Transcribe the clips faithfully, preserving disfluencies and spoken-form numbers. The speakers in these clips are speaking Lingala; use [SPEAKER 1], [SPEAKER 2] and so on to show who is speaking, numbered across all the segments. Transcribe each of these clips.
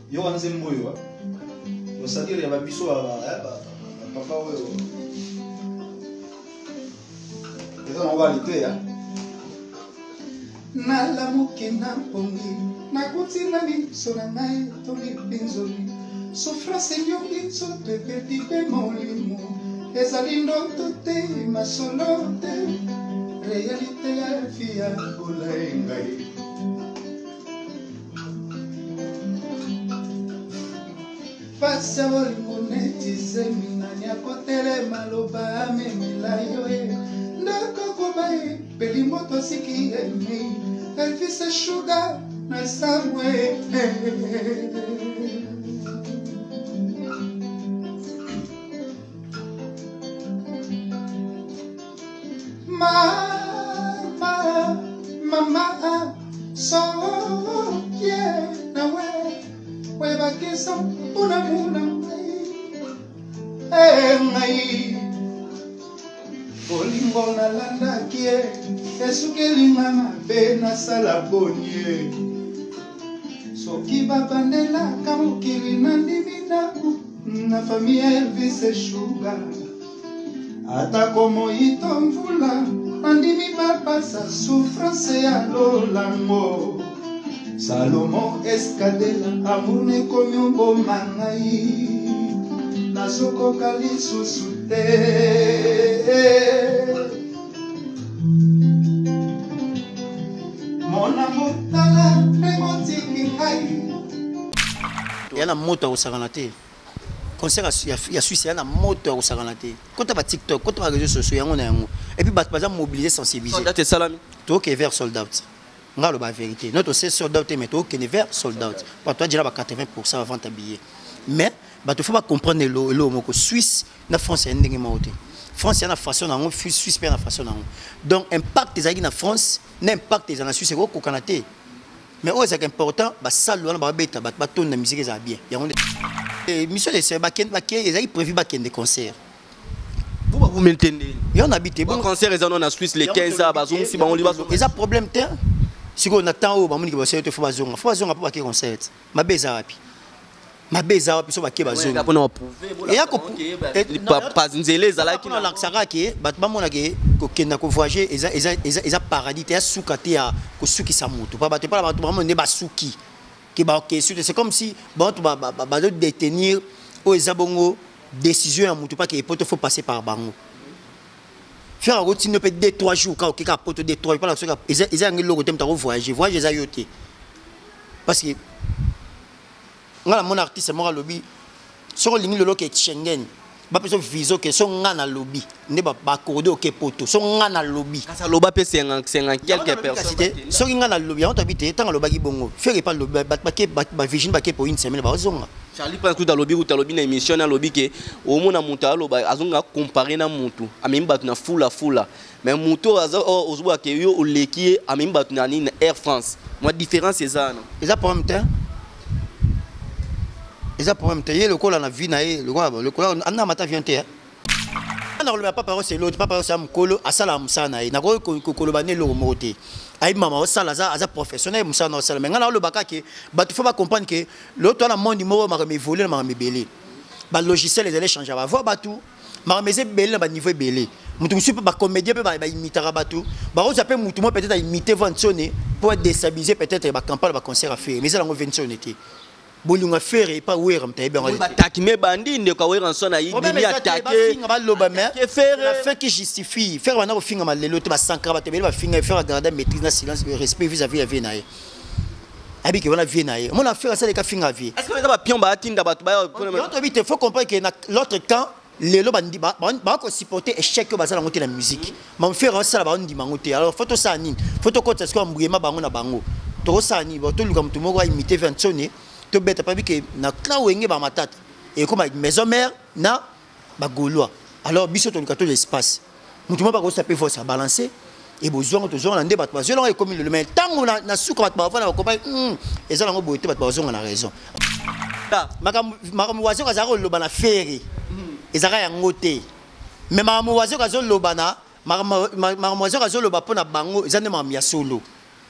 [SPEAKER 1] yo wana c'est mboyo yo c'est-à-dire ya ba biso ba papa oyo eza na qualité ya na la mukina pongi na kutina ni sonanai toni binzoli souffrance yongi sote perdi pe molimo ezali ndoto te masolo te réalité ya fia bolengai pasa bolingo netize minani akotele maloba amemela yo e ndako kobae peli moto siki emi Elvis Sugar na samwe Mama, mama, so yeah, na we, we bakisa una muna mai, eh mai. Bolingo na landa kie, esukeli mama bena sala bonye. So kiba bandela kamukiri nandimina na familia Elvis Sugar. Ata como ito mvula andimi papa sa souffrance ya lolango Salomo escadela amune komyombo mangai Nasoko kali susute Mona mutala remotiki ngai
[SPEAKER 2] Yana moto usaganate concert ya Suisse ya na moto au saranate quand ba TikTok quand ba réseaux sociaux yango na yango et puis ba ba mobiliser sensibiliser
[SPEAKER 3] soldat et salami
[SPEAKER 2] to que vers sold out ngalo ba vérité notre c'est sold out mais to que vers sold out pour toi déjà ba quatre-vingts pour cent avant ta billet mais ba to faut pas comprendre le le moko Suisse na France ya ndenge maoté France ya na façon na ngo Suisse pe na façon na ngo donc impact des amis na France n'impact des na Suisse ko kanate mais oh c'est important ba salle na ba beta ba ton na musique ça bien yango Monsieur les sœurs, ils ont prévu des concerts.
[SPEAKER 3] Vous vous maintenez.
[SPEAKER 2] Il y en a habité.
[SPEAKER 3] Bon concert ils en Suisse les quinze à Bazon si on va.
[SPEAKER 2] Ils ont problème terre. Si on attend au moment où il faut Bazon, faut Bazon pas quel concert. Ma beza rapi. Ma beza rapi so ba ke Bazon.
[SPEAKER 3] On a prouvé. Et pas pas nzele za la
[SPEAKER 2] qui na laksaka ke bat ba mona ke ko kenda ko voyager ils ils ils paradis te sukate ya ko suki sa moto. Pas ba te pas ba vraiment ne ba suki. C'est comme si bon tu vas détenir aux abongo décision à mon pas qu'il faut passer par bango faire la routine peut deux trois jours quand quelqu'un peut deux trois pas la ils ils ont le côté de voyager voyager ça yoté parce que ngala mon artiste moi lobby sur ligne le local Schengen ba peso viso que son ngana lobby ne ba ba cordo ke poto son ngana lobby
[SPEAKER 3] ça loba pe cinquante quelques personnes
[SPEAKER 2] so ngana lobby on habite tant loba ki bongo faire pas lobby ba ba ba vigile ba ke pour une semaine ba zonga
[SPEAKER 3] Charlie pense que dans lobby ou dans lobby na émission na lobby que au mona monta loba azonga comparer na muntu amemba na fula fula mais muto azo ozwa ke yo oleki amemba na ni Air France moi différence c'est ça non
[SPEAKER 2] et ça problème temps et ça problème temps le col na vie na le quoi le col ana mata viente na le papa c'est l'autre papa c'est mkolo asala musana na ko kolobane lo moté ay mama osala za za professionnel musana osala mais ngana lo bakake ba tu faut pas comprendre que l'autre na monde mo ma me voler ma me belé ba logiciel les allait changer ba voir ba tout ma me belé ba niveau belé mutu musu ba comédien pe ba imiter ba tout ba on s'appelle mutu mo peut-être imiter ventionner pour déstabiliser peut-être ba campagne ba concert à faire mais ça la ventionner bolunga faire pas ouer mtaye ben
[SPEAKER 3] attaque mais bandi ne ka ouer en son ayi dimi attaquer
[SPEAKER 2] ba loba mais
[SPEAKER 3] faire
[SPEAKER 2] fait qui justifie faire wana ko finga malelo te ba sankra ba te ba finga faire garder maîtrise na silence respect vis-à-vis la vie nae abi ke wana vie nae mon affaire ça les ka finga vie
[SPEAKER 3] est-ce que ba pion ba tinda ba ba
[SPEAKER 2] il faut comprendre que l'autre camp lelo bandi ba ba ko supporter échec ba ça la musique ma faire ça ba ndi mangote alors photo ça nini photo ko tsasko mbuyema bango na bango to ça ni ba to luka mtu moko imiter vingt to beta pas que na clan wenge ba matata et comme maison mère na ba gaulois alors biso to lukato l'espace mutu mo ba ko saper force à balancer et besoin to zo na ndeba to zo la comme le mais tango na na suka ba ba na ko ba et ça ngo boité ba ba zo na raison makam makam wazo ka zaro lo bana ferry et ça ya ngote mais makam wazo ka zo lo bana makam makam wazo ka zo lo ba pona bango ezande mam ya solo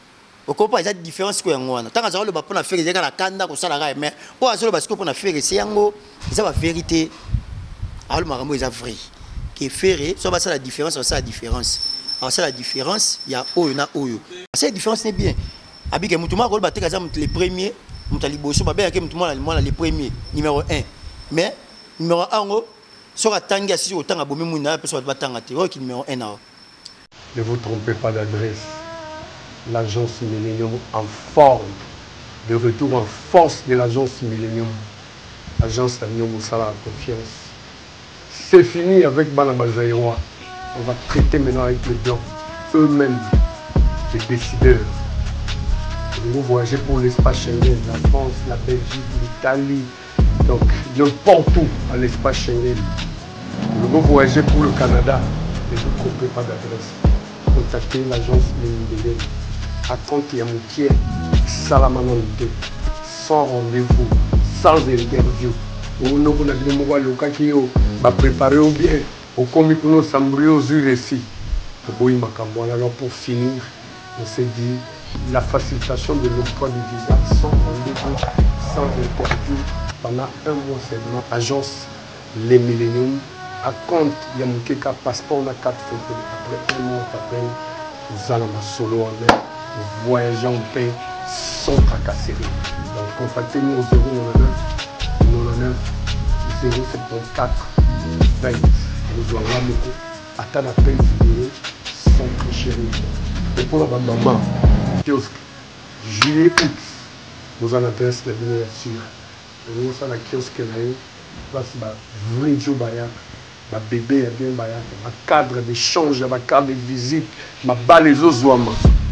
[SPEAKER 2] okopa eza différence ko yango wana tanga zalo ba pona faire ezaka la kanda ko sala ga mais o azolo parce que pona faire c'est yango eza ba vérité alors makambo eza vrai que faire so ba ça la différence ça la différence alors ça la différence il y a oyo na oyo c'est la différence n'est bien abike mutuma ko ba teka za les premiers mutali boso ba bien que mutuma la les premiers numéro un mais numéro un ngo so ka tangi asisi ko tanga bomi muna pe so ba tanga te o ki numéro un na.
[SPEAKER 4] Ne vous trompez pas d'adresse. L'agence Millennium en forme, de retour en force de l'agence Millennium. L'agence Millennium au salaire à confiance. C'est fini avec Banabazaïwa. On va traiter maintenant avec les blancs, eux-mêmes, les décideurs. Nous voyager pour l'espace Schengen, la France, la Belgique, l'Italie, donc n'importe où à l'espace Schengen. Nous voyager pour le Canada. Ne vous trompez pas d'adresse. Contactez l'agence Millennium. À compte Yamoutier, Salamanonde, sans rendez-vous, sans interview. Nous avons préparé au bien, au commis pour nous sembler aux yeux ici. Alors pour finir, on s'est dit la facilitation de l'octroi du visa sans rendez-vous, sans interview pendant un mois seulement. Agence Les Millennium, à compte Yamoutier, passeport, on a quatre photos. Après un mois, on t'appelle, nous allons solo en mer. Voyageant en paix sans tracasserie. Donc contactez-nous au zéro neuf zéro soixante-quatre vingt. Nous allons là beaucoup. Attends l'appel vidéo sans tricherie. Et pour la maman, kiosque, juillet, août, nous en adresse la miniature. Nous sommes à la kiosque là, c'est un vrai jour bayak. Ma bébé est bien bayak. Ma cadre d'échange, ma carte de visite, ma balle les osouama.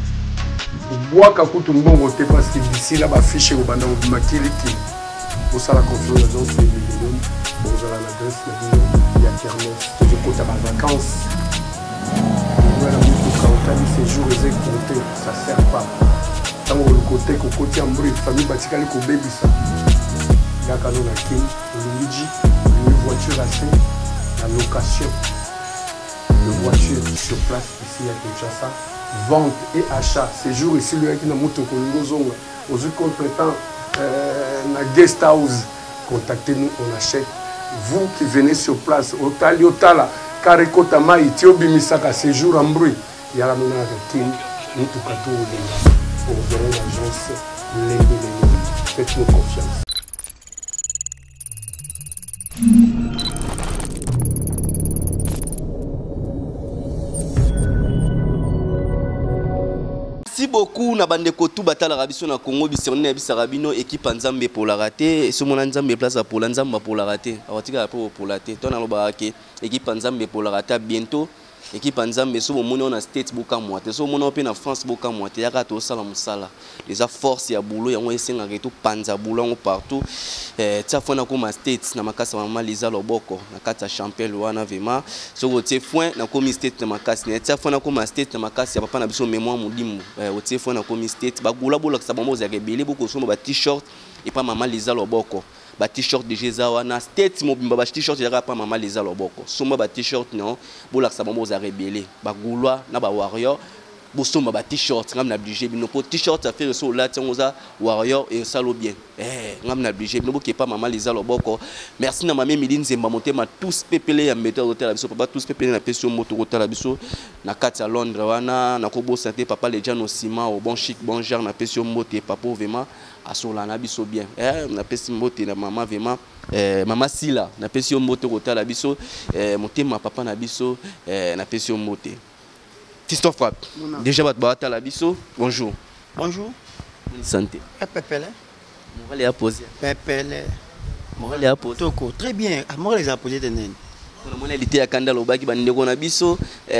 [SPEAKER 4] Bois kakutu mbongo te parce que d'ici là ba fiche au banda au makiliki pour ça la confiance dans ces millions pour la l'adresse il y a Kermesse que je compte à ma vacances voilà beaucoup quand on ces jours les compter ça sert pas tant le côté ko côté ambri famille batikali ko baby ça là quand on a kim Luigi une voiture assez la location de voiture sur place ici à Kinshasa. Vente et achat. Ces jours ici, le qui n'a pas de aux qu'on prétend na guest house. Contactez-nous, on achète. Vous qui venez sur place, au Tali, au Tala, Kareko Tama, Itiobi Misaka, ces jours en bruit. Il y a la menace de Kim, nous tout cas tout pour donner l'agence Les Millennium. Faites-nous confiance.
[SPEAKER 3] Merci beaucoup na bandeko tout batala rabiso na Congo bisone bisa rabino équipe Nzambe pour la rater ce mon Nzambe place pour la Nzamba pour la rater awatika pour pour la rater tona loba ke équipe Nzambe pour la rater bientôt équipe Nzambe so mon na States boka moite so mon pe na France boka moite ya ka to sala musala les forces ya boulot ya ngwe senga ke to panza boulot partout eh tsa fona ko ma States na makasa mama liza loboko na kata champion wana vema so go tie foin na ko mi States na makasi na tsa fona ko ma States na makasi ya papa na biso mémoire mudimbu eh o tie foin na ko mi States ba gula bola ka bombo za rebele boko so ba t-shirt et pas mama liza loboko ba t-shirt de Jésus wana States mobimba ba t-shirt ya pa mama liza loboko soma ba t-shirt non bola ka bombo za rebele ba gulwa na ba warrior bosoma ba t-shirt ngam na obligé bino po t-shirt affaire so la tionza warrior et salo bien eh ngam na obligé bino boke pa mama liza loboko merci na mame Miline Zemba motema tous pepele ya metteur hôtel biso papa tous pepele na pession moto hôtel biso na kati ya Londres wana na ko bo santé papa les gens au ciment au bon chic bon genre na pession moto papa vraiment asola na biso bien eh na pession moto na mama vraiment eh mama Sila na pession moto hôtel biso eh motema papa na biso eh na pession moto Fiston Frappe. Déjà, Batbata la biso. Bonjour.
[SPEAKER 2] Bonjour.
[SPEAKER 3] Santé.
[SPEAKER 2] Pépele.
[SPEAKER 3] Moral est à poser.
[SPEAKER 2] Pépele.
[SPEAKER 3] Moral est à poser.
[SPEAKER 2] Toko. Très bien. Moral est à poser de naine.
[SPEAKER 3] On a été à Kandalo Baki Bandego na biso.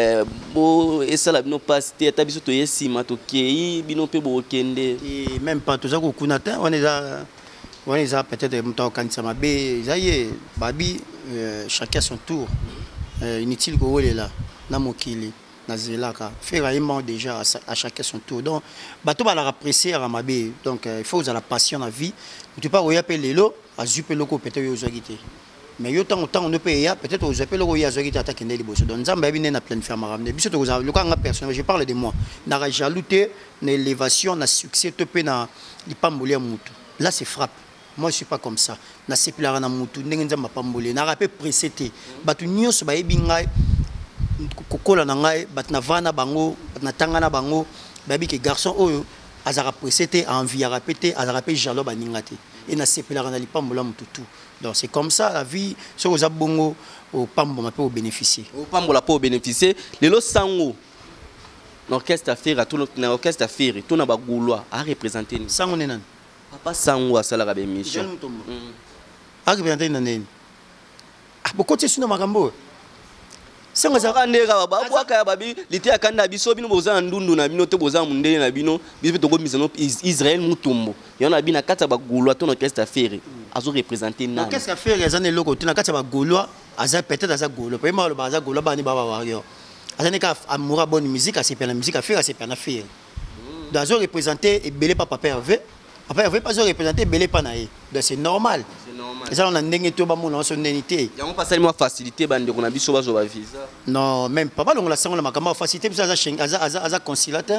[SPEAKER 3] Bo et ça la bino passe. Ta biso to yesi matokei bino pe bo kende.
[SPEAKER 2] Et même pas tout ça ko kunata. On est à on est à peut-être montant kanisa mabe. Zaye babi chacun son tour. Inutile ko wole là. Na mokili. Nazilaka faire un déjà à chacun son tour donc bateau va la apprécier à Ramabé donc il faut la passion la vie tu pas appeler les lots à zuper loko peut-être aux agité mais yo tant autant on ne peut y a peut-être aux appels au yazo qui attaque les bosses donc nzamba bi na plein faire maramne biso to le quand personne je parle de moi na jalouté na élévation na succès to pe na lipambolia mutu là c'est frappe moi je suis pas comme ça na sepilara na mutu ndenge nzamba pambolia na rappel précédé batu nyonso ba yebi ngai kokola na ngai bat na vana bango bat na tanga na bango babi ke garçon oyo azara précédé envie à répéter azara pe jalo baningate et na sepilara na lipambola mutu tout. Donc c'est comme ça la vie, ce que vous avez bon au Pambo peut bénéficier. Au
[SPEAKER 3] Pambo la peut bénéficier. Les lots sango, l'orchestre affaire, tout l'orchestre affaire, tout n'a pas goulois à représenter.
[SPEAKER 2] Sango nenan.
[SPEAKER 3] Papa sango à salaire avec mission.
[SPEAKER 2] À représenter nanen. Ah beaucoup de sino makambo.
[SPEAKER 3] Sango ça kandera baba bwaka babi lité akanda biso bino boza ndundu na bino te boza mundele na bino biso to ko misano Israël mutombo. Yona bina kata ba goulois ton orchestre affaire. Azo représenter na.
[SPEAKER 2] Qu'est-ce qu'a fait les années loko tuna kata ba gaulois aza peut-être aza gaulois pe ma lo baza gaulois ba ni baba warrior azane ka amoura bonne musique assez bien la musique à faire assez bien à faire donc azo représenter et belé papa Hervé papa Hervé pas azo représenter belé pa naé donc c'est normal c'est normal ça on a ndenge to ba mona son ndenité
[SPEAKER 3] ya on pas seulement facilité bande ko na biso bazo ba visa
[SPEAKER 2] non même papa longo la sango la makamba facilité biso aza aza aza aza conciliateur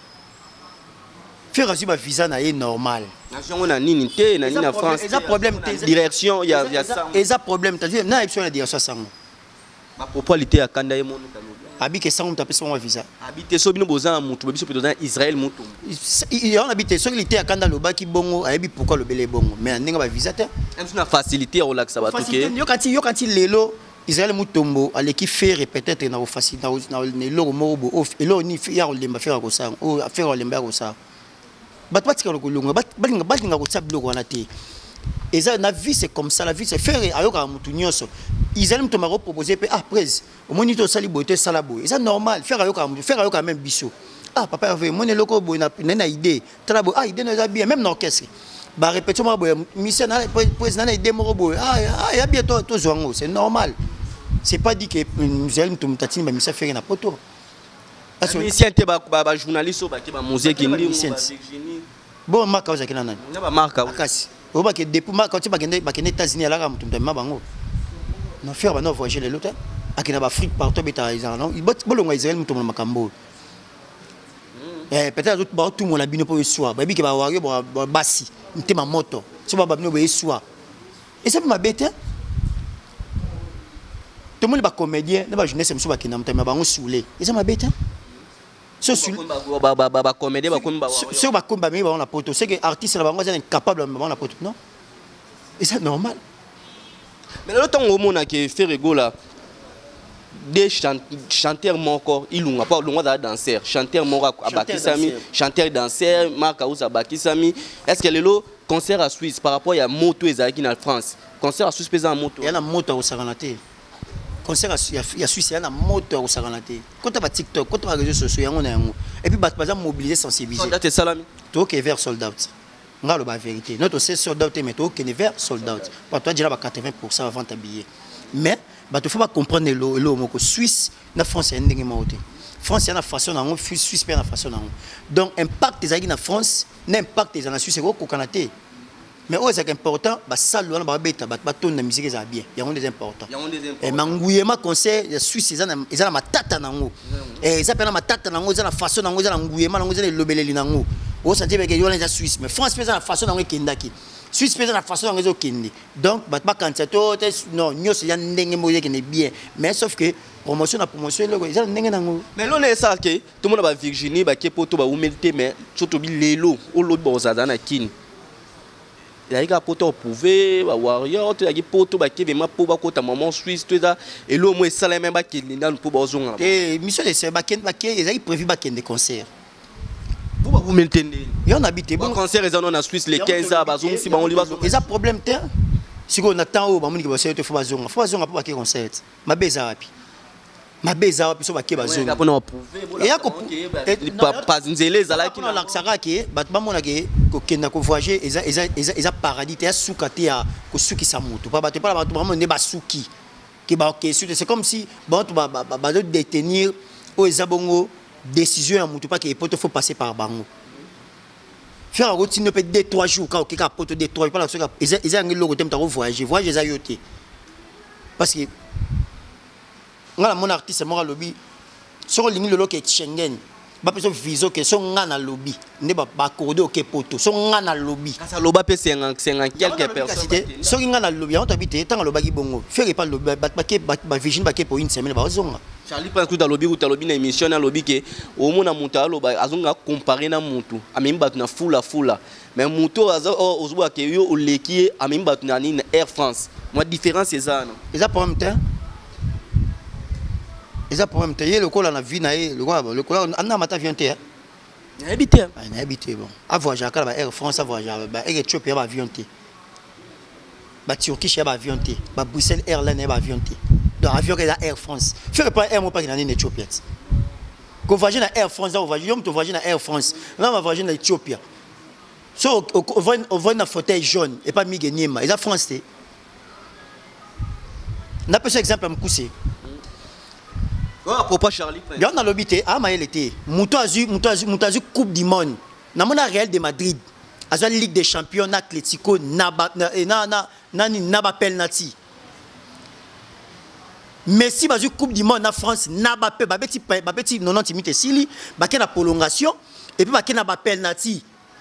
[SPEAKER 2] faire un visa na normal.
[SPEAKER 3] Nation na nini te na nini na France.
[SPEAKER 2] Et ça problème
[SPEAKER 3] direction il y a il y a ça.
[SPEAKER 2] Et ça problème tu na option la direction ça.
[SPEAKER 3] Ma propriété à Kanda Emono Talobi.
[SPEAKER 2] Habite ça on tape son visa.
[SPEAKER 3] Habite so bino bozan mutu biso peut dans Israël mutu.
[SPEAKER 2] Il on habite so il était à Kanda Loba qui bongo ayebi pourquoi le belé bongo mais ndenge ba visa te.
[SPEAKER 3] Même na facilité au lac sabato ke.
[SPEAKER 2] Yo kanti yo kanti lelo Israël mutombo aleki faire peut-être na facilité na na loro morobo off et lo ni ya lemba faire ko ça o faire lemba ko ça. Bat bat ka lokolonga bat balinga balinga ko tsablo ko na te. Et ça la vie c'est comme ça la vie c'est faire ayoka mutu nyonso. Israël mutoma ko proposer pe après au monito sali boité salabo. Et ça normal faire ayoka faire ayoka même biso. Ah papa Hervé mon loko bo na na idée. Talabo ah idée na bien même dans orchestre. Ba répétition ma bo mission na président na idée mo bo ah ah ya bien to to zongo c'est normal. C'est pas dit que Israël mutumatini ba mission faire na poto.
[SPEAKER 3] Mais si un ba journaliste ou ba ki ba musique ndi
[SPEAKER 2] bon marque aux akina nani
[SPEAKER 3] na ba marque
[SPEAKER 2] akasi o ba ke depuis marque quand ba kende ba kende États-Unis ala ka mutu mtema bango na faire ba no voyager les lots akina ba Afrique partout beta ils non bo longa Israël mutu makambo eh peut-être ba tout mon abino pour soir ba bi ke ba wario ba basi mtema moto so ba ba bino ba soir et ça ma bête tout le monde ba comédien na ba jeunesse musu ba kina mtema bango soulé et ça ma bête so sur
[SPEAKER 3] ba ba ba comédie ba komba
[SPEAKER 2] sur ba komba mais ba on la poto c'est que artiste là ba incapable de ba la poto non et c'est normal
[SPEAKER 3] mais le temps au monde que Ferrego là des chanteurs moko ilunga pas longa da danseur chanteur moko abakisami chanteur danseur marka usa bakisami est-ce que le concert à Suisse par rapport à moto ezaki na France concert à Suisse pesant moto
[SPEAKER 2] il y a la moto au Saranate concert il y a Suisse il y a la moto au Saranate quand tu vas TikTok quand tu vas réseaux sociaux yango na yango et puis par exemple mobiliser sensibiliser
[SPEAKER 3] soldat et salami
[SPEAKER 2] to que vers sold out ngalo ba vérité notre c'est sold out mais to que vers sold out pour toi déjà ba quatre-vingts pour cent avant ta billet mais bah tu faut pas comprendre le le moko Suisse na France est ndenge maote France na façon na ngo Suisse pe na façon na ngo donc impact des amis na France n'impact des na Suisse ko kanate mais oh c'est important bah ça le ba beta ba ton na musique ça bien il y a des importants et manguyema concert ya Suisse ils ont ils ont matata na ngo et ça pena matata na ngo ils ont la façon na ngo ils ont nguyema na ngo ils ont lobeleli na ngo oh ça dit que yo la Suisse mais France pe na façon na ngo kendaki Suisse pe na façon na ngo kendi donc bah pas quand c'est tout non nyos ya ndenge moye qui est bien mais sauf que promotion na promotion le ils ont ndenge na ngo
[SPEAKER 3] mais l'on est ça que tout le monde ba Virginie ba kepoto ba humilité mais surtout bi lelo o lobi ba ozaza na kini il y a des potes pouvaient ba warrior tu as des potes ba qui vraiment pour ba kota maman Suisse tout ça et là moi ça les même ba qui dans pour ba zonga
[SPEAKER 2] et mission de c'est ba ken ba qui ils ont prévu ba ken des concerts
[SPEAKER 3] vous ba vous maintenez
[SPEAKER 2] il y en habite
[SPEAKER 3] bon concert ils en Suisse les quinze à ba zonga si ba on li ba zonga
[SPEAKER 2] ils a problème terre si on attend au ba moni ki ba c'est faut ba zonga faut ba zonga pour ba qui concert ma beza wapi ma beza wapi so ba ki ba zonga
[SPEAKER 3] pour na prouver
[SPEAKER 2] et ya ko
[SPEAKER 3] pas nzele ezala ki
[SPEAKER 2] na laksaka ke ba ba mona ke ko kenda ko voyager eza eza eza paradis te sukate ya ko suki sa moto pas ba te pas ba vraiment ne ba suki ki ba ok c'est comme si ba ba ba de détenir o eza bongo décision ya moto pas que poto faut passer par bango faire routine ne peut deux trois jours quand ok ka poto deux trois pas la eza eza ngelo ko tem ta ko voyager voyager eza yote parce que ngala mon artiste moi lobby sur ligne le loke Schengen ba peso viso que son ngana lobby ne ba ba cordo ke poto son ngana lobby
[SPEAKER 3] ça loba pe cinquante quelques personnes
[SPEAKER 2] so ngana lobby on t'habite tant loba ki bongo faire pas lobby ba ke ba vigile ba ke pour une semaine ba zonga
[SPEAKER 3] Charlie pense que dans lobby ou dans lobby na émission na lobby que au mona monta loba azonga comparer na mutu amemi batu na fula fula mais mutu azo ozwa ke yo oleki amemi batu na ni Air France moi différence c'est ça non
[SPEAKER 2] ça pour même temps ça pour même temps le col na vie na le quoi le col na mata viante hein
[SPEAKER 3] na habité
[SPEAKER 2] na habité bon a voyager à Air France a voyager ba Ethiopia ba viante ba Turkish ba viante ba Bruxelles Airlines ba viante dans avion que la Air France faire pas air mo pas na Éthiopie ko voyager na Air France on voyager on voyager na Air France là on voyager na Éthiopie so on va on va na fauteuil jaune et pas mige niema et la France té n'a pas ce exemple me couser
[SPEAKER 3] oh à propos Charlie
[SPEAKER 2] bien dans l'obité ah ma était muto azu muto azu muto azu coupe du monde na mona Real de Madrid azu Ligue des Champions na Atlético na na na na na ba penalty Messi bazu coupe du monde na France na ba pe ba petit ba petit quatre-vingt-dix minutes sili ba ke na prolongation et puis ba ke na ba penalty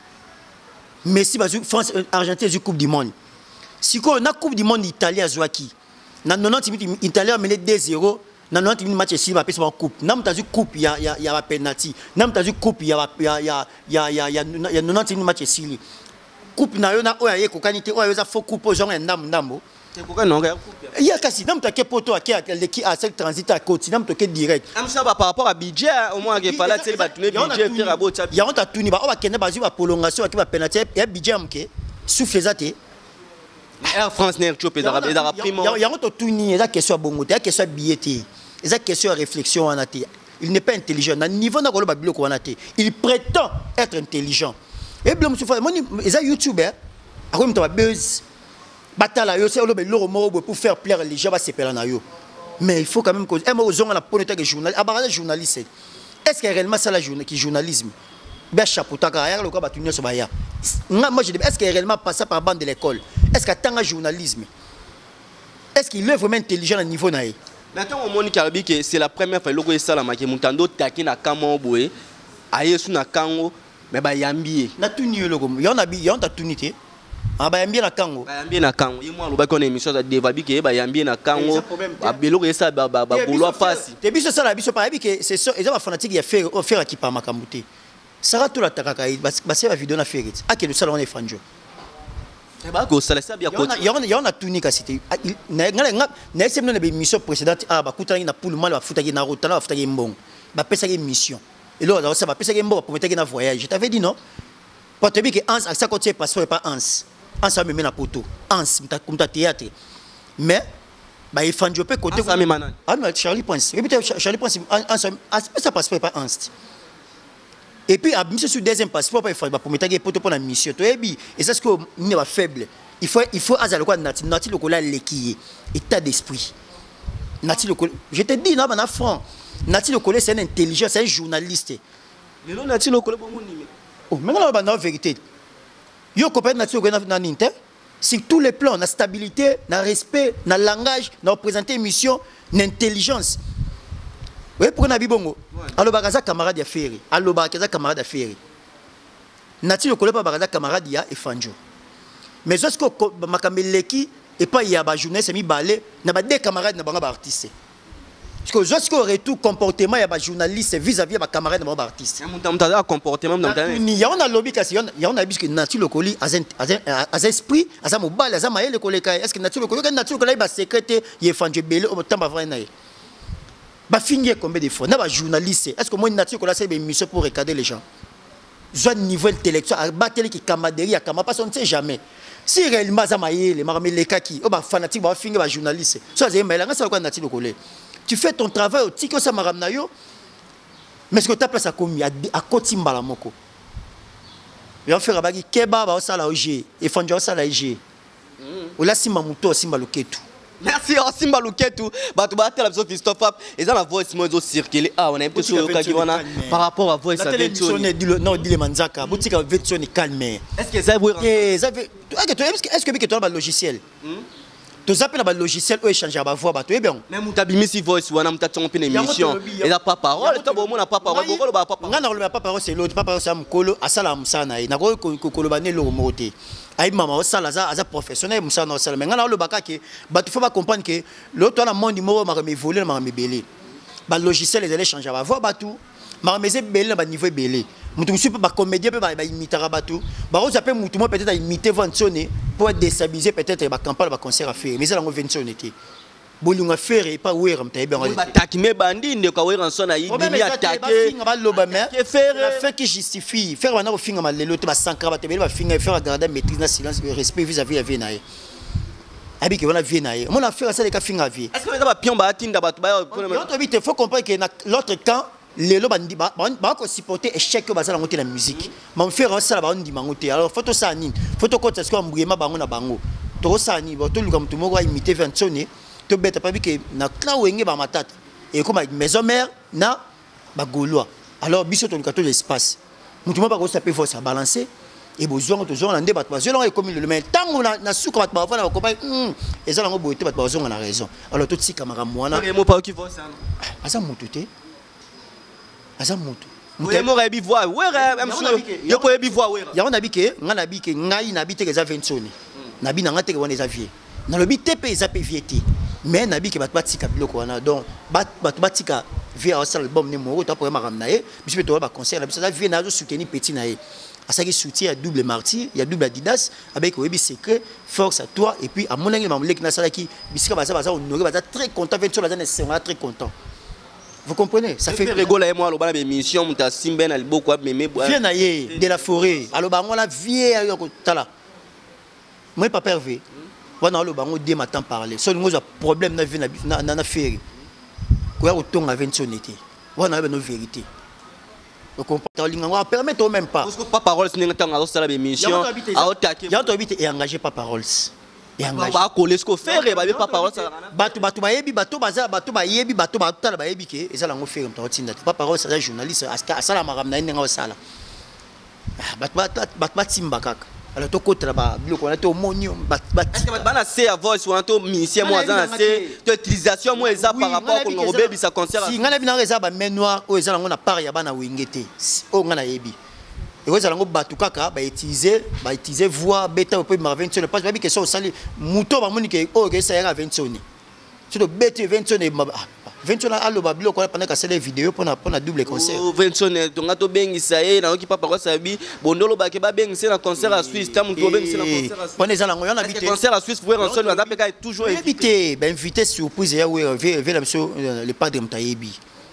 [SPEAKER 2] Messi bazu France Argentine zu coupe du monde siko na coupe du monde Italie azwaki na quatre-vingt-dix minutes Italie a mené deux zéro na quatre-vingt-dix minutes match sili ba pe ba coupe na mtazu coupe ya ya ya ba penalty na mtazu coupe ya ya ya ya ya ya quatre-vingt-dix minutes match sili coupe na yo na oya ye kokanite oya yo za faux coupe genre ndambo ndambo il y a kasi nam take poto à qui à cette transit à continent toke direct
[SPEAKER 3] am ça par rapport à budget au moins que fallait tele ba tune budget faire abo tcha
[SPEAKER 2] ya on ta tuni ba o ba kende ba zu ba prolongation qui ba penalty et budget amke souffle zate
[SPEAKER 3] Air France n'est Ethiopie da da primo
[SPEAKER 2] ya on to tuni eza question bongo te question billet eza question réflexion en até il n'est pas intelligent na niveau na ko ba biloko wana te il prétend être intelligent et blom souffle moni eza youtuber a ko mto ba buzz batala yo c'est le loro moro pour faire plaire les gens va se perdre na yo mais il faut quand même que un mot zonga la politique journaliste abarale journaliste est-ce que réellement ça la journée qui journalisme ben chapeau ta carrière le quoi ba tunyo so ba ya moi je dis est-ce que réellement passer par bande de l'école est-ce que tanga journalisme est-ce qu'il est vraiment intelligent à niveau na ye
[SPEAKER 3] maintenant on moni karabi que c'est la première fois logo ça la make mutando taki na kamo boye ayesu na kango mais ba yambi
[SPEAKER 2] na tunyo logo yo na bi yo ta tunité ah bah yambie na kango
[SPEAKER 3] bah yambie na kango y moi loba qu'on émission de dévabi que bah yambie na kango bah belo que ça bah bah bolo passe
[SPEAKER 2] te biso ça la biso pas que c'est ça ils ont fanatique il y a faire faire qui pas makambuté ça va tout la takaka bah c'est la vidéo na faire ah que le salon est fanjo
[SPEAKER 3] bah que ça ça bien côté
[SPEAKER 2] y a y a on a tout nika c'était na na na c'est une émission précédente ah bah kutana na pour le mal ba futaki na route na futaki mbong bah pesa émission et là ça va pesa mbong pour mettre na voyage je t'avais dit non pour te dire que Hans ça côté passeport pas Hans Hans ça me met na poto Hans comme ta théâtre mais bah il faut jouer côté
[SPEAKER 3] ça me manan
[SPEAKER 2] ah mais Charlie pense et puis Charlie pense Hans ça passeport pas Hans et puis à monsieur sur deuxième passeport pas il faut pour mettre poto pour la mission toi et puis et c'est ce que il est faible il faut il faut azal quoi nati nati le cola l'équier état d'esprit nati le je te dis non na franc nati le cola c'est un intelligent c'est un journaliste
[SPEAKER 3] le nati le cola bon numéro
[SPEAKER 2] oh maintenant on va vérité yo copain national na ninte sur tous les plans la stabilité na respect na langage na représenter émission na intelligence oui pour na bibongo allo bakaza camarade ya ferry allo bakaza camarade ya ferry nati le pas bakaza camarade ya efanjo mais est-ce que makambeleki et pas ya ba journée c'est mi balé na ba deux camarades na banga ba artiste parce que jusqu'au retour comportement ya ba journaliste vis-à-vis ba camarade na ba artiste
[SPEAKER 3] ya mutamta comportement mutamta
[SPEAKER 2] ni ya on a lobby kasi ya on a bisque nati le coli az az esprit az mobile az maye le koleka est-ce que nati le coli quand nati le coli ba secrétaire ye fanjo belé au temps ba vrai na ba finir combien de fois na ba journaliste est-ce que moi nati le coli c'est une mission pour regarder les gens soit niveau intellectuel battre qui camaraderie ya kama pas on ne sait jamais si réellement za maye le maramele kaki o ba fanatique ba finir ba journaliste so az maye la ça quoi nati le coli tu fais ton travail au tiko sa maramna yo mais ce que ta place a commis à côté mbala moko ya faire bagi keba ba osala oje e fanja osala oje ola simba muto simba luketu
[SPEAKER 3] merci simba luketu batu ba tela biso Christophe et ça la voice mo zo circuler ah on a un peu sur le cas wana par rapport à voice avec
[SPEAKER 2] Tony non dit le manzaka boutika version calme
[SPEAKER 3] est-ce que ça vous
[SPEAKER 2] est-ce que est-ce que est-ce que tu as le logiciel tous appels à logiciel ou échanger à voix bateau et bien
[SPEAKER 3] même mutabimi si voice wana mutatonga pe émission et la pas parole to bo mona pas parole bokolo ba pas parole
[SPEAKER 2] ngana le pas parole c'est l'autre pas parole c'est mukolo asala musana na ko ko bane lo moté ay mama osala za aza professionnel musana osala mais ngana le baka ke bato faut pas comprendre que l'autre na monde mo ma me voler ma me belé ba logiciel les aller changer à voix bateau ma me belé ba niveau belé mutu musu pas comédien peut ba imiter bateau ba on appelle mutu mo peut-être à imiter Vansone pour être déstabiliser peut-être ba campagne ba concert à faire mais ça la Vansone était bolunga faire et pas ouer am taïbe en
[SPEAKER 3] attaque mais bandi ne ka ouer en son ayi demi attaquer
[SPEAKER 2] ba loba mais
[SPEAKER 3] faire
[SPEAKER 2] faire qui justifie faire wana ko finga ma lelo te ba sankra ba te ba finga faire garder maîtrise na silence et respect vis-à-vis vie nae abi que wana vie nae mon affaire ça les ka finga vie
[SPEAKER 3] est-ce que ba pion ba tinda ba ba
[SPEAKER 2] il faut comprendre que l'autre camp lelo bandi ba ba ko supporter échec ba za ngote la musique ma faire ça ba ndi mangote alors photo ça nini photo ko tsasko mbuyema bango na bango to ça ni ba to luka mutu moko imiter Vansone to beta pas que na clan wenge ba matata et comme maison mère na ba gaulois alors biso to luka to l'espace mutu moko ba ko saper force à balancer et besoin to zo na ndé ba to zo la comme le mais tango na na suka ba ba na ko ba et ça lango boité ba ba zo na raison alors to tsika mara mwana
[SPEAKER 3] et mo pa ki voix ça
[SPEAKER 2] asa mutu te asa mutu
[SPEAKER 3] mutu mo rebi voix ouais même sûr yo ko rebi voix ouais
[SPEAKER 2] ya on a bike ngana bike ngai na bite za Vansone na bi na ngate ko wana za vie na lobi te pe za pe vieti mais na bi ke bat batika biloko wana donc bat bat batika vie au album ne mo to pour maram na e biso to ba concert na biso za vie na zo soutenir petit na e asaki soutien à double martyr il y a double Adidas avec webi secret force à toi et puis à mon angle mamlek na salaki bisika baza baza honoré baza très content Vansone baza na très content. Vous comprenez? Ça fait
[SPEAKER 3] rigoler moi le bala émission muta simben al beaucoup meme
[SPEAKER 2] viens naie de la forêt alors ba ngona vie tala moi pas pervé wana lo bango dès matin parler so ngoza problème na vie na na faire ko ya otonga Vansone te wana ba no vérité le comportement linga permettre même pas
[SPEAKER 3] parce que pas parole c'est n'entend alors ça la émission à attaquer
[SPEAKER 2] ya to habite et engagé pas paroles et engagé
[SPEAKER 3] ba coller ce qu'on faire ba pas parole ça
[SPEAKER 2] bato bato ba yebi bato baza bato ba yebi bato ba tala ba yebi ke eza lango faire mto tinda pas parole ça journaliste à sala maram na ninga sala bato bato bato timba kaka alors to kotra ba biloko na to monio bat bat
[SPEAKER 3] est-ce que bana c'est à voix ou to musicien moi za c'est to utilisation moi eza par rapport ko ngobe bisa concert
[SPEAKER 2] si ngana bina reza ba main noire o eza lango na part ya bana wingete o ngana yebi et eza lango batu kaka ba utiliser ba utiliser voix beta pe Vansone pas ba bi que ça sali muto ba moni ke o ke ça ya Vansone c'est to beta Vansone Vansone allo ba biloko pendant que c'est les vidéos pour na pour na double concert
[SPEAKER 3] Vansone to ngato bengisa ye na ki papa ko sabi bondolo ba ke ba bengisa na concert à Suisse tam to bengisa na concert
[SPEAKER 2] on est lango on habite
[SPEAKER 3] concert à Suisse voir Vansone va pe toujours
[SPEAKER 2] invité ben invité surprise ya we ve la monsieur le padre Mtayebi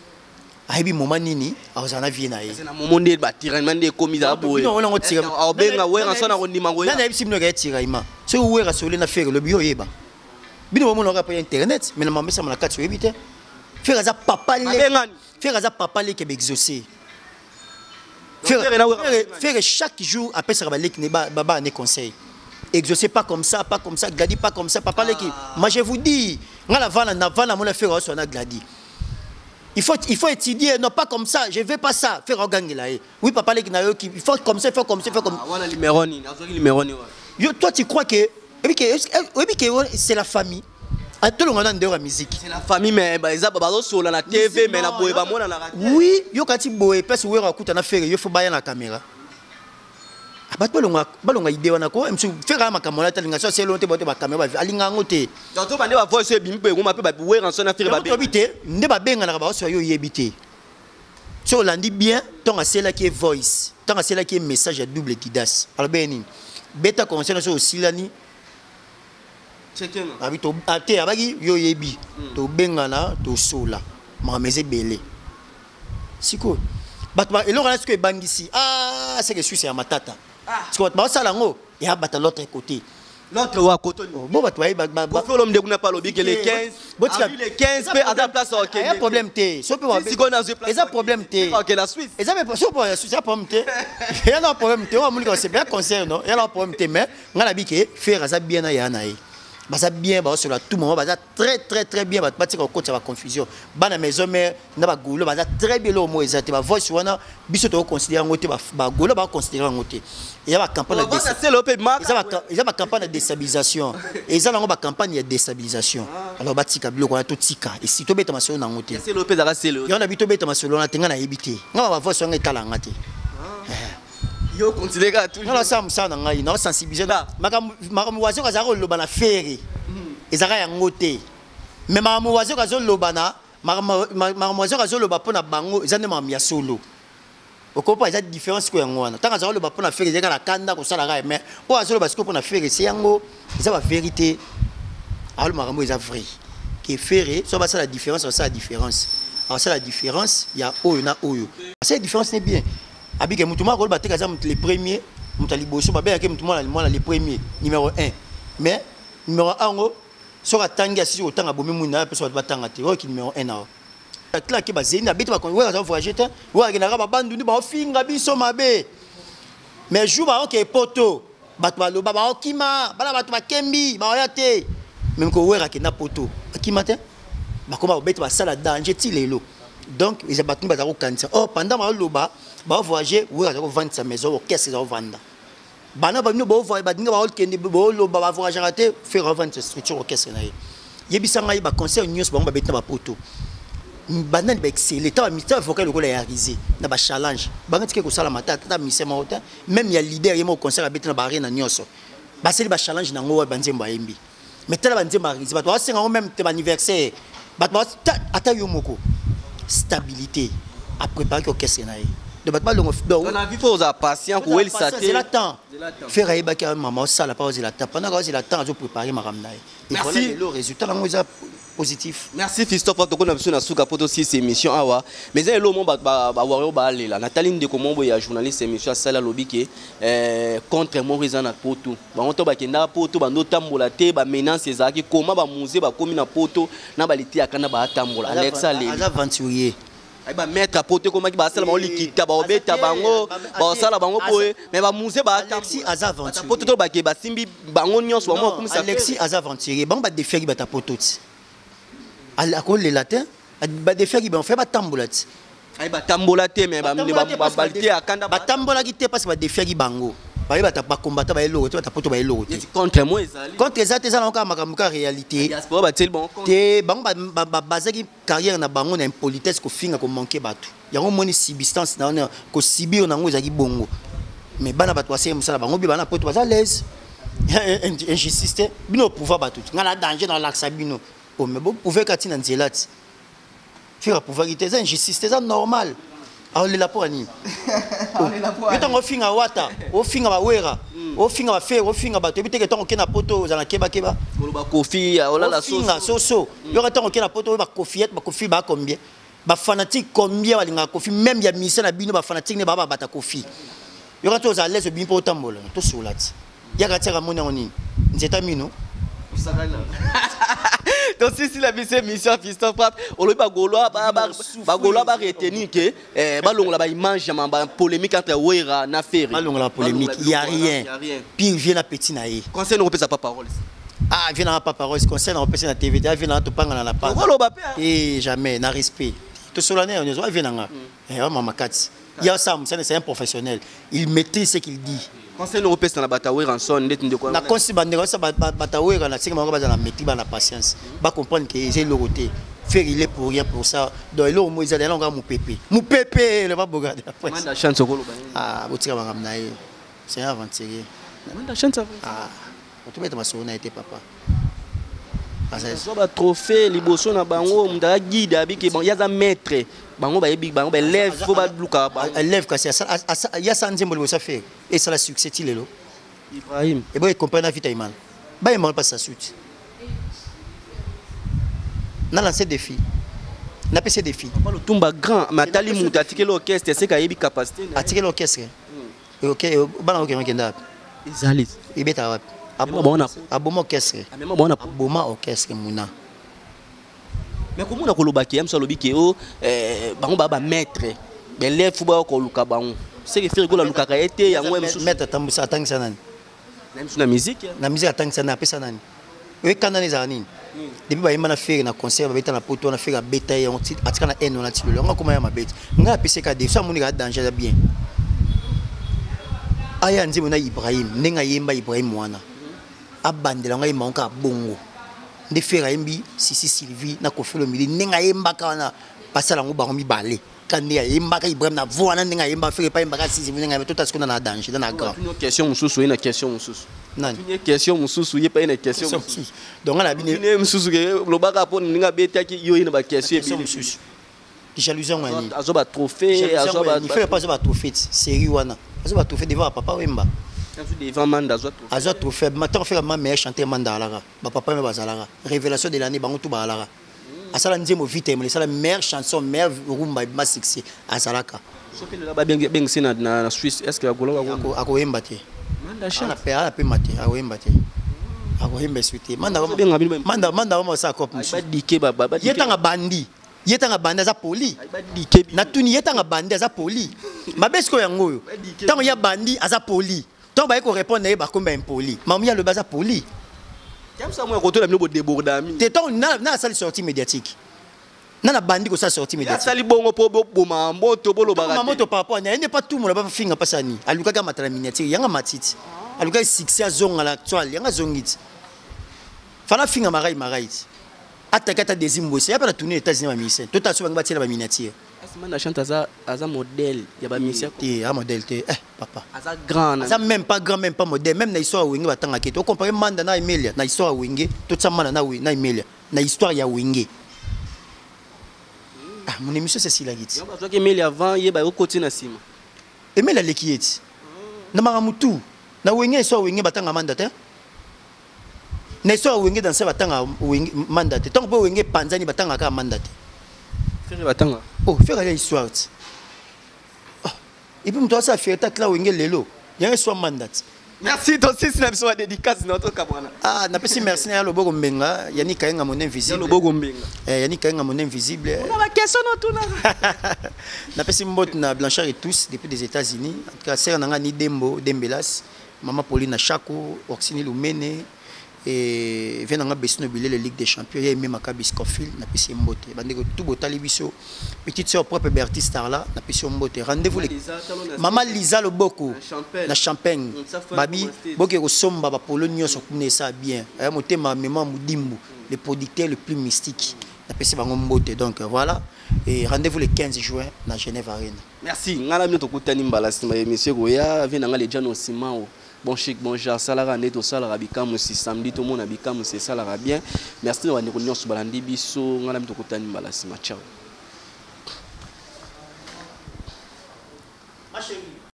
[SPEAKER 2] aibi moment nini azana vie na ye
[SPEAKER 3] na moment de batiran de komisa boye
[SPEAKER 2] non on tira
[SPEAKER 3] a benga we Vansone na ndima ngo
[SPEAKER 2] na ebi simno ga tira ima so we ra solo na faire le bio yeba bino mo no ga pa internet mais na mamesa na kati webite faire ça papa les faire ça papa les Québec exaucé faire faire chaque jour après ça va les baba ne conseil exaucé pas comme ça pas comme ça gladi pas comme ça papa les qui moi je vous dis ngala vana na vana mon faire so na gladi il faut il faut étudier non pas comme ça je veux pas ça faire gagner là oui papa les qui na il faut comme ça il faut comme ça il faut comme
[SPEAKER 3] wana numéro ni nazo numéro ni
[SPEAKER 2] yo toi tu crois que et puis que c'est la famille. Tout le monde a de musique.
[SPEAKER 3] C'est la famille, mais ils ont sur la T V, mais la boue va monter la radio.
[SPEAKER 2] Oui, yo quand tu boue, parce que vous avez un affaire, il faut bailler la caméra. Ah bah tu l'as, bah l'on a idée on a quoi? Monsieur faire ma caméra, t'as l'ingénieur c'est l'autre boîte ma caméra, alinga ngote.
[SPEAKER 3] Donc tu vas dire voir ce bimpe, on m'appelle bah boue en son affaire bah.
[SPEAKER 2] Tu habiter, ne pas bien na ba so yo yebité. So on dit bien, tant à celle qui est voice, tant à celle qui est message à double Adidas. Alors ben bêta concerne ça aussi là ni. Abi to ate abagi yo yebi to bengana to sola ma meze belé siko batba eloko na siko ebangisi ah c'est que Suisse ya matata siko batba sala ngo ya bata l'autre côté
[SPEAKER 3] l'autre wa côté
[SPEAKER 2] bon batba ba ba
[SPEAKER 3] ba fait l'homme de kuna pas lobi que les quinze botika les quinze pe à la place OK
[SPEAKER 2] il y a problème té so pe wa il y a problème té
[SPEAKER 3] OK la Suisse
[SPEAKER 2] et ça mais so pour la Suisse il y a problème té il y a un problème té on a mon c'est bien concert non il y a un problème té mais ngala bi que faire ça bien na ya na baza bien ba sur tout moment baza très très très bien ba pati ko côté ba confusion bana maison mère na ba golo baza très bien lo mo ezate ba voice wana biso to considérer ngote ba ba golo ba considérer ngote il y a ba campagne de il y a ba campagne de déstabilisation et ça ba campagne de déstabilisation alors ba tika biloko na to tika et si to beta masolo na ngote
[SPEAKER 3] c'est l'opé za c'est le
[SPEAKER 2] il y en a bito beta masolo na tenga na yebité nga ba voice wana etala ngate
[SPEAKER 3] yo considérer tout
[SPEAKER 2] non ça ça na ngai na sensibiliser na makamu wazo ka zaro loba na fere ezaka ya ngote mais makamu wazo ka zo loba na makamu wazo ka zo loba pona bango ezane mami ya solo okopa eza différence ko yango wana tanga zaro loba pona fere ezaka na kanda ko sala ga mais o azo loba siko pona fere c'est yango eza ba vérité alors makamu eza vrai que fere so ba ça la différence ça la différence alors ça la différence ya oyo na oyo c'est la différence n'est bien abike mutu mako ba teka za mutu les premiers mutu liboso ba be ke mutu mwana mwana les premiers numéro un mais numéro un ngo soka tangi asisi otanga bomi muna pe so ba tanga te o ki numéro un na atla ke ba zeni abite ba kon wa za voyager te wa ke na ba bandu ni ba finga biso mabe mais jou ba ok poto ba ba lo ba ba okima bala ba ba kembi ba ya te même ko wera ke na poto okima te ba koma obete ba sala danger ti lelo donc ils abattent ba za ko kanisa oh pendant ba lo ba ba voyager ou va vendre sa maison qu'est-ce qu'ils vont vendre bana ba no ba voyager ba dinga ba olkende ba lo ba voyager raté faire vendre cette structure qu'est-ce que na yebisa ngai ba conseil news ba ba beta ba poto bana ba exceller ta ministère vocal ko la réaliser na ba challenge ba ngati ke ko sala mata ta ministère ma hota même ya leader yemo conseil ba beta na ba arena nyoso ba seli ba challenge na ngo ba nzemba yembi mais tala ba nzemba réaliser ba to asenga même te anniversaire ba to ata yo moko stabilité à préparer ko qu'est-ce que na de battre le
[SPEAKER 3] on a vu faut aux patients pour elle ça
[SPEAKER 2] c'est la temps faire aiba que maman ça la pause la temps pendant que la temps à préparer ma ramnaï et voilà le résultat là est positif.
[SPEAKER 3] Merci Christophe pour ton émission na suka poto si c'est émission awa mais ça lo mo ba ba wario ba lela Nathalie de komombo ya journaliste émission sala lobi ke euh contre mo raison na poto ba on to ba kenda poto ba ndo tambola te ba menace ezaki koma ba musée ba komi na poto na ba liti akana ba tambola Alexa le
[SPEAKER 2] aventurier
[SPEAKER 3] ay ba mettre à poter comme qui ba sala ba likita ba obeta bango ba sala bango poe mais ba musée ba
[SPEAKER 2] Alexis Azaventure
[SPEAKER 3] pote to ba ke ba simbi bango nyonso ba mo comme ça
[SPEAKER 2] Alexis Azaventure bango ba défaire ba ta pototi ala ko le latin ba défaire ba fait ba tambolati
[SPEAKER 3] ay ba tambolati mais ba ba balti akanda
[SPEAKER 2] ba tambolaki te parce ba défaire bango ba ba ta ba combattre ba elo te ba ta poto ba elo te
[SPEAKER 3] contre moi ezali
[SPEAKER 2] contre ezali ezali encore makamuka réalité
[SPEAKER 3] diaspora ba tel bon
[SPEAKER 2] te bango ba bazaki carrière na bango na impolitesse ko finga ko manquer bato yango moni substance na ko sibio nango ezaki bongo mais bana bato ase musala bango bi bana poto baza l'aise injustice bino pouvoir bato ngala danger dans l'axe bino oh mais vous pouvez katina nzelati faire pouvoir ite za injustice c'est normal alors le la pour ani on on finga wata o finga ba wera o finga ba faire o finga ba to biteke tongo kena poto za na keba keba
[SPEAKER 3] ba kofi ola la
[SPEAKER 2] sauce finga soso yo tongo kena poto ba kofiette ba kofi ba combien ba fanatique combien balinga kofi même ya mise na bino ba fanatique ne ba ba bata kofi yo to za l'aise bien pour tambola to solati ya ka tsaka mona oni nzeta mino
[SPEAKER 3] donc si la mission Christophe on le bagoloa bagoloa ba retenir que ba longola ba image ba polémique entre Wera na Ferry
[SPEAKER 2] ba longola polémique il y a rien puis vient la petit naïe
[SPEAKER 3] conseil ne repose pas parole
[SPEAKER 2] ah vient na pas parole conseil na repose na T V vient na to panga na pas et jamais na respect to solennel on vient na et maman Kati il y a ça c'est un professionnel il maîtrise ce qu'il dit
[SPEAKER 3] conseil européen na batawer en son net de quoi
[SPEAKER 2] na conseil bandeko ça batawer na singa moko baza na maîtrise ba na patience ba comprendre que j'ai le côté faire il est pour rien pour ça donc là au moins ils allaient mon pépé mon pépé le pas boga de après
[SPEAKER 3] manda chance okolo ba
[SPEAKER 2] ah botika ba ngamna ye c'est un aventurier
[SPEAKER 3] manda chance
[SPEAKER 2] ah tu mets ma sona était papa
[SPEAKER 3] ça ba trophée liboso na bango mda guide abiki bon ya za maître bango ba yebi bango ba lève faut ba luka
[SPEAKER 2] lève ka c'est ça ya ça nzembo le ça fait et ça la succès tilelo
[SPEAKER 3] Ibrahim
[SPEAKER 2] et bon il comprend la vie taïman ba il mal pas sa suite na lancer défi na pc défi
[SPEAKER 3] pas le tumba grand matali muta atike l'orchestre c'est ka yebi capacité
[SPEAKER 2] atike l'orchestre OK bana OK ngenda
[SPEAKER 3] ezali
[SPEAKER 2] ibeta wapi
[SPEAKER 3] aboma
[SPEAKER 2] aboma orchestre
[SPEAKER 3] même bona
[SPEAKER 2] aboma orchestre muna
[SPEAKER 3] mais comment on a kolobaki am salobi ke o eh bango ba ba maître ben lève faut ba ko luka bango c'est que faire ko la luka ka été yango
[SPEAKER 2] maître tambusa tangisa nani
[SPEAKER 3] même sur la musique
[SPEAKER 2] na musique tangisa na pesa nani oui quand on est à Nîmes depuis bah il m'a fait un concert bah il na poto on a fait un bêta et on tit atika na haine on a tit le on a comment ma bête on a P C K D ça mon gars danger bien aya nzi mona Ibrahim nenga yemba Ibrahim wana abandela ngai manka bongo nde fera yembi Sisi Sylvie na Kofilo Mili nenga yemba kana pasala ngo ba mi balé kandi ya yemba ka Ibrahim na voix na nenga yemba fera pa yemba ka Sisi nenga tout à ce qu'on a danger dans la grand
[SPEAKER 3] une question mususu une question mususu
[SPEAKER 2] non
[SPEAKER 3] une question mususu y pas une question
[SPEAKER 2] donc on a bien
[SPEAKER 3] une mususu ke lo baka po ninga beta ki yo ina ba question
[SPEAKER 2] mususu jalousie ngani
[SPEAKER 3] azo ba trophée azo ba
[SPEAKER 2] il fait pas ba trophée série wana azo ba trophée devant papa wemba
[SPEAKER 3] devant manda azo trophée
[SPEAKER 2] azo trophée maintenant faire ma meilleur chanteur manda alara ba papa me bazalara révélation de l'année bango tout ba alara asala nzemo vite me la meilleure chanson meilleure rumba ma succès azalaka
[SPEAKER 3] sopi le ba bien bien sina na Suisse est-ce que agolo
[SPEAKER 2] ako ako wemba te
[SPEAKER 3] manda
[SPEAKER 2] chana pe ala pe mate ako wemba te ako wemba suite manda manda manda mo sa cop
[SPEAKER 3] ba dike ba ba
[SPEAKER 2] yetanga bandi yetanga bandi za poli na tuni yetanga bandi za poli mabesko yango yo tango ya bandi aza poli tango ba ko répondre na ba komba impoli mamu ya le baza poli
[SPEAKER 3] comme ça moi côté la mino débordami
[SPEAKER 2] te tango na na sali sortie médiatique na na bandi ko sa sortie médiatique
[SPEAKER 3] sali bongo po boma moto bolo ba
[SPEAKER 2] ma moto par rapport na n'est pas tout monde ba finga pasani aluka ga matala miniature yanga matiti aluka succès zonga la actual yanga zongiti fana finga marai marai atakata dezimbo c'est pas la tourner États-Unis ma mission tout à ce banga batela ba miniature
[SPEAKER 3] asman chante aza aza modèle ya ba mission
[SPEAKER 2] te a modèle te eh papa
[SPEAKER 3] aza grand
[SPEAKER 2] ça même pas grand même pas modèle même na histoire wenge batanga ke to comparer manda na Emilia na histoire wenge tout ça manda na na Emilia na histoire ya wenge ah mon émission c'est si la giti
[SPEAKER 3] yo ba que Emilia avant ye ba côté na sima
[SPEAKER 2] Emilia lekieti na maramutu na wenge histoire wenge batanga manda te na histoire wenge dans ça batanga wenge manda te tant que wenge panzani batanga ka manda te
[SPEAKER 3] faire batanga
[SPEAKER 2] oh faire la histoire oh et puis toi ça fait ta là wenge lelo il y a soit mandat
[SPEAKER 3] merci donc c'est une émission dédicace notre kabwana
[SPEAKER 2] ah na pesi merci na lobogo mbenga yani kayenga mon invisible
[SPEAKER 3] lobogo mbenga
[SPEAKER 2] eh yani kayenga mon invisible
[SPEAKER 3] on a la question non tout
[SPEAKER 2] na pesi mbot na Blanchard et tous depuis des États-Unis en tout cas c'est nanga ni Dembo Dembelas maman Pauline Chako Oxini Lumene et vient nga Besino Bilé la Ligue des Champions et même Maccabi Scofield na pesi mbote bande ko tout botali biso petite sœur propre Bertie Star là na pesi mbote rendez-vous les maman Lisa Loboko na Champagne babi boke ko somba ba Pologne so kuna ça bien ay motema maman Mudimbu le producteur le plus mystique na pesi bango mbote donc voilà et rendez-vous le quinze juin na Genève Arena
[SPEAKER 3] merci ngala mino to kutani mbala sima monsieur Goya vient nga le Jano Simao. Bon chic, bon genre, salara net au salara bikam aussi samedi tout le monde a bikam c'est salara bien. Merci de nous sur Balandi Bisso, on a mis au côté de Ciao.